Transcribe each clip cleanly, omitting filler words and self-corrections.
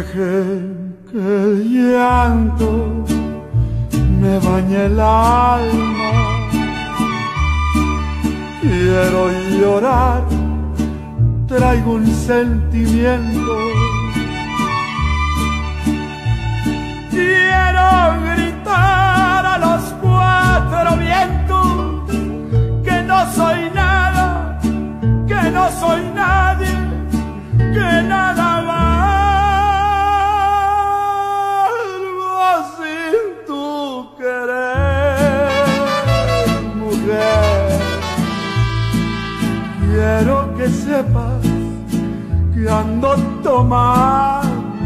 Dejen que el llanto me bañe el alma. Quiero llorar, traigo un sentimiento. Quiero gritar a los cuatro vientos que no soy nada, que no soy nadie, que nada valgo sin tu querer, mujer. Quiero que sepas que ando tomando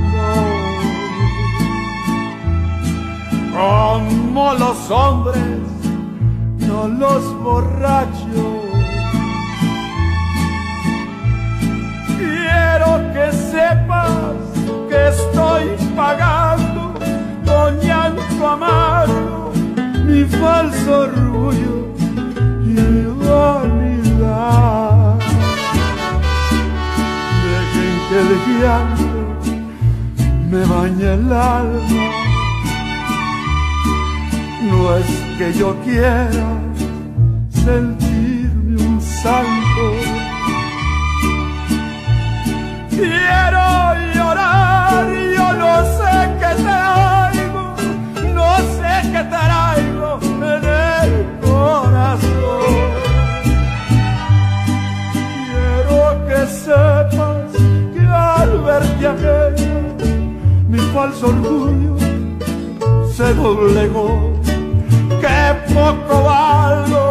como los hombres, no los borrachos. Quiero que sepas que estoy pagando con llanto amargo mi falso orgullo y vanidad. Dejen que el llanto me bañe el alma. No es que yo quiera sentirme un santo. Quiero llorar, yo no sé qué traigo, no sé qué traigo en el corazón. Quiero que sepas que al verte aquella, mi falso orgullo se doblegó. Qué poco valgo